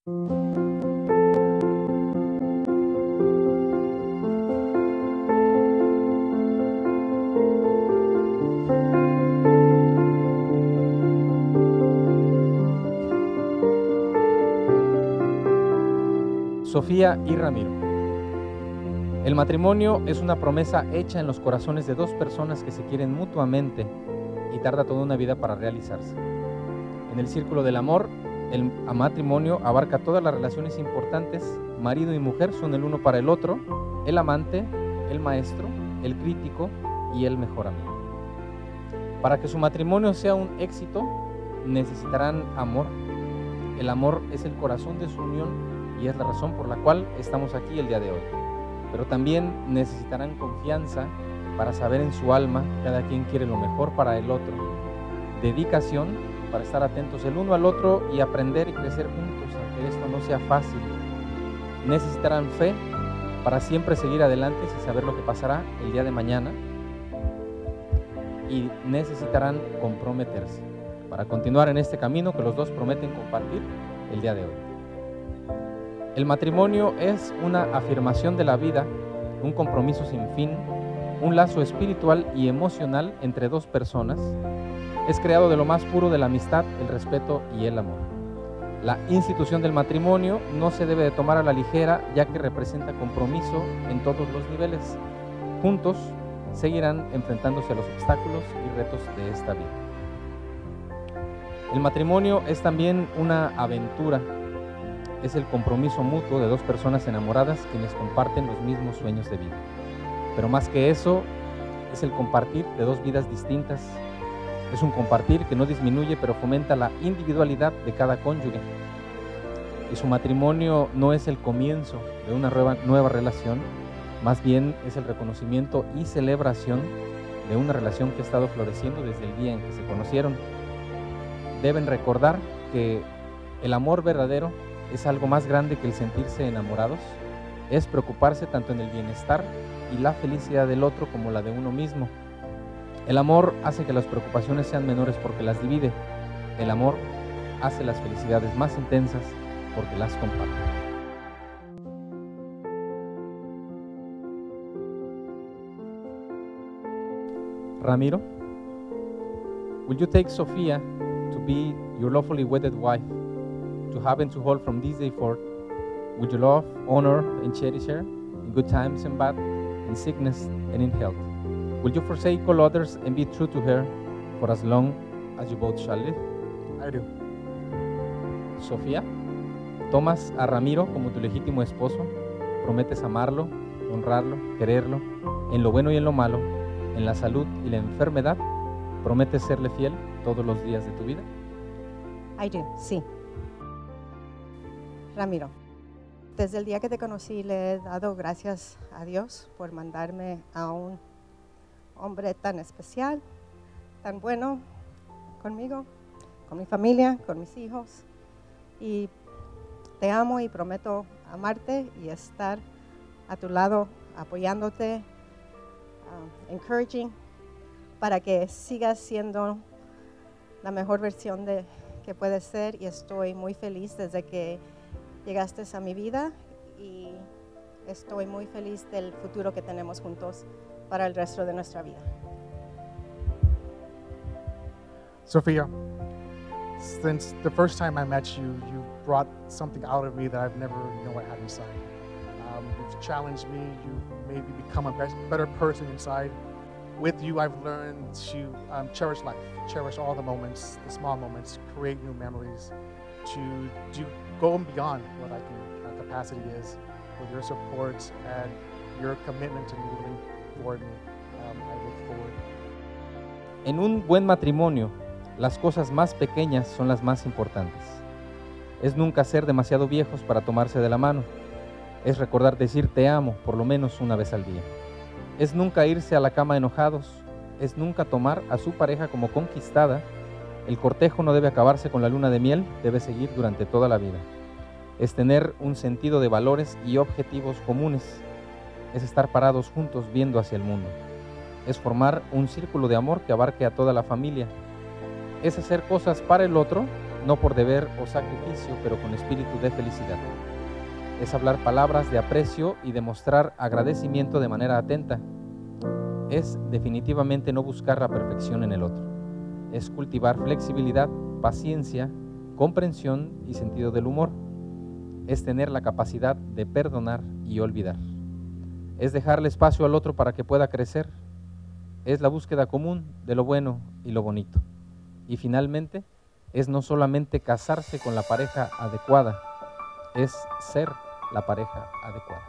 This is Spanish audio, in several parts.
Sofía y Ramiro. El matrimonio es una promesa hecha en los corazones de dos personas que se quieren mutuamente y tarda toda una vida para realizarse. En el círculo del amor, el matrimonio abarca todas las relaciones importantes. Marido y mujer son el uno para el otro, el amante, el maestro, el crítico y el mejor amigo. Para que su matrimonio sea un éxito, necesitarán amor. El amor es el corazón de su unión y es la razón por la cual estamos aquí el día de hoy. Pero también necesitarán confianza para saber en su alma cada quien quiere lo mejor para el otro. Dedicación para estar atentos el uno al otro y aprender y crecer juntos, aunque esto no sea fácil. Necesitarán fe para siempre seguir adelante sin saber lo que pasará el día de mañana. Y necesitarán comprometerse para continuar en este camino que los dos prometen compartir el día de hoy. El matrimonio es una afirmación de la vida, un compromiso sin fin, un lazo espiritual y emocional entre dos personas. Es creado de lo más puro de la amistad, el respeto y el amor. La institución del matrimonio no se debe de tomar a la ligera, ya que representa compromiso en todos los niveles. Juntos seguirán enfrentándose a los obstáculos y retos de esta vida. El matrimonio es también una aventura. Es el compromiso mutuo de dos personas enamoradas quienes comparten los mismos sueños de vida. Pero más que eso, es el compartir de dos vidas distintas. Es un compartir que no disminuye, pero fomenta la individualidad de cada cónyuge. Y su matrimonio no es el comienzo de una nueva relación, más bien es el reconocimiento y celebración de una relación que ha estado floreciendo desde el día en que se conocieron. Deben recordar que el amor verdadero es algo más grande que el sentirse enamorados, es preocuparse tanto en el bienestar y la felicidad del otro como la de uno mismo. El amor hace que las preocupaciones sean menores porque las divide. El amor hace las felicidades más intensas porque las comparte. Ramiro, will you take Sofía to be your lawfully wedded wife, to have and to hold from this day forth? Would you love, honor, and cherish her in good times and bad, in sickness and in health? Will you forsake all others and be true to her for as long as you both shall live? I do. Sofía, tomas a Ramiro como tu legítimo esposo, prometes amarlo, honrarlo, quererlo, en lo bueno y en lo malo, en la salud y la enfermedad, prometes serle fiel todos los días de tu vida. I do, sí. Ramiro, desde el día que te conocí le he dado gracias a Dios por mandarme a un hombre tan especial, tan bueno conmigo, con mi familia, con mis hijos. Y te amo y prometo amarte y estar a tu lado apoyándote, encouraging, para que sigas siendo la mejor versión de que puedes ser. Y estoy muy feliz desde que llegaste a mi vida y estoy muy feliz del futuro que tenemos juntos para el resto de nuestra vida. Sophia, since the first time I met you, you brought something out of me that I've never known I had inside. You've challenged me, you've made me become a better person inside. With you, I've learned to cherish life, cherish all the moments, the small moments, create new memories, to go beyond what our capacity is. With your support and your commitment to moving forward, I look forward. En un buen matrimonio, las cosas más pequeñas son las más importantes. Es nunca ser demasiado viejos para tomarse de la mano. Es recordar decir te amo por lo menos una vez al día. Es nunca irse a la cama enojados. Es nunca tomar a su pareja como conquistada. El cortejo no debe acabarse con la luna de miel, debe seguir durante toda la vida. Es tener un sentido de valores y objetivos comunes. Es estar parados juntos viendo hacia el mundo. Es formar un círculo de amor que abarque a toda la familia. Es hacer cosas para el otro no por deber o sacrificio, pero con espíritu de felicidad. Es hablar palabras de aprecio y demostrar agradecimiento de manera atenta. Es definitivamente no buscar la perfección en el otro. Es cultivar flexibilidad, paciencia, comprensión y sentido del humor. Es tener la capacidad de perdonar y olvidar. Es dejarle espacio al otro para que pueda crecer. Es la búsqueda común de lo bueno y lo bonito. Y finalmente, es no solamente casarse con la pareja adecuada, es ser la pareja adecuada.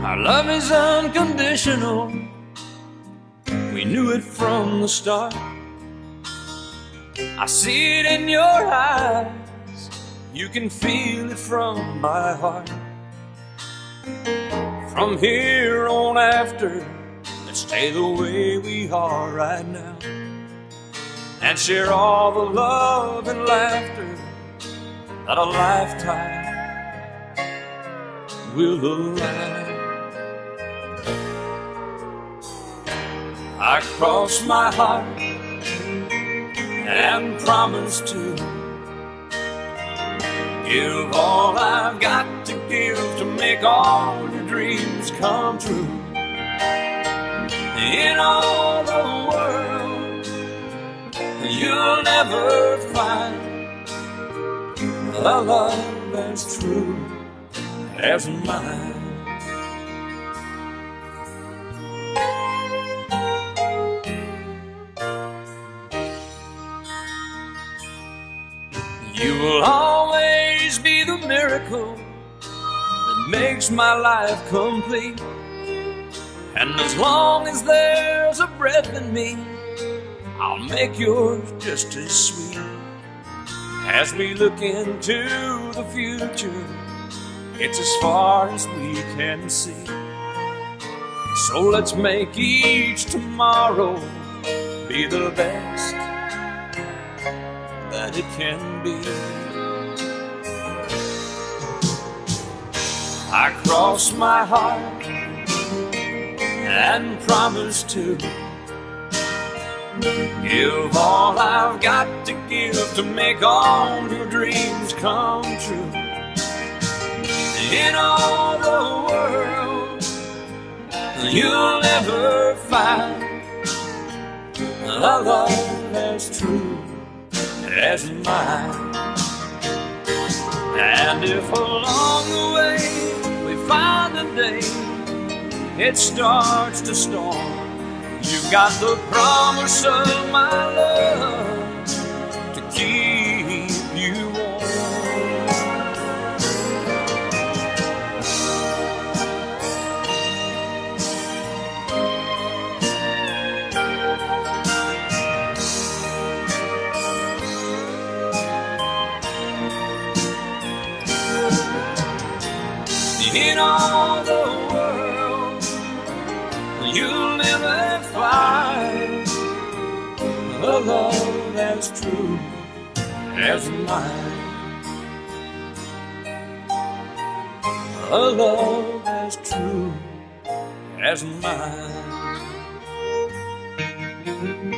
Our love is unconditional. We knew it from the start. I see it in your eyes. You can feel it from my heart. From here on after, let's stay the way we are right now, and share all the love and laughter that a lifetime will allow. I cross my heart and promise to give all I've got to give to make all your dreams come true. In all the world, you'll never find a love as true as mine. You will always be the miracle that makes my life complete. And as long as there's a breath in me, I'll make yours just as sweet. As we look into the future, it's as far as we can see. So let's make each tomorrow be the best that it can be. I cross my heart and promise to give all I've got to give to make all your dreams come true. In all the world, you'll never find a love as true as mine. And if along the way we find a day it starts to storm, you've got the promise of my love to keep you warm. In all the world, you'll never find a love as true as mine. A love as true as mine.